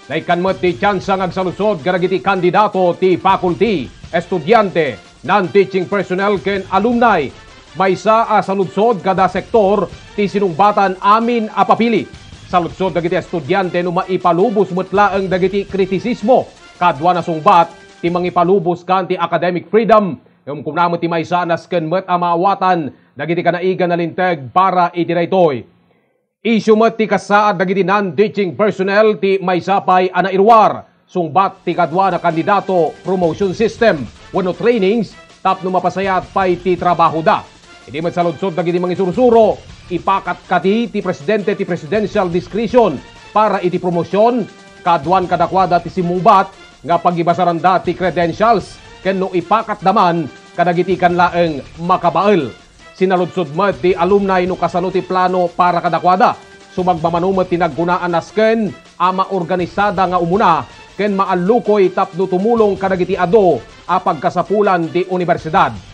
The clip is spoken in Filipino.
Naikanmet ti tsansa ngagsalusod karagiti kandidato ti faculty, estudyante, non-teaching personnel ken alumni. Maysa a saludsod kada sektor ti sinungbatan amin a papili. Saludsod dagiti estudyante no maipalubos metla ang dagiti kritisismo kadwa na sungbat ti mangipalubos kan ti academic freedom. Kumnamo ti maysa nas ken met a maawatan dagiti kanaigan na linteg para iti daytoy. Isyu met ti kasaad dagiti non-teaching personnel ti maysapay ana irwar sungbat ti kadwa na kandidato promotion system wenno trainings tapno mapasayat pay ti trabaho da. Idi met saludsod dagiti mangisurusuro ipakat kati ti presidente ti presidential discretion para iti promosyon kadwan kadakwada ti simungbat nga pagibasaran da ti credentials ken no ipakat daman kadagiti kanlaeng makabael. Sinaludsod met ti alumni no kasano ti plano para kadakwada. Sumagmamanumet ti naggunaan nasken ama organisada nga umuna ken maalukoy tapno tumulong kadagiti ado a pagkasapulan ti universidad.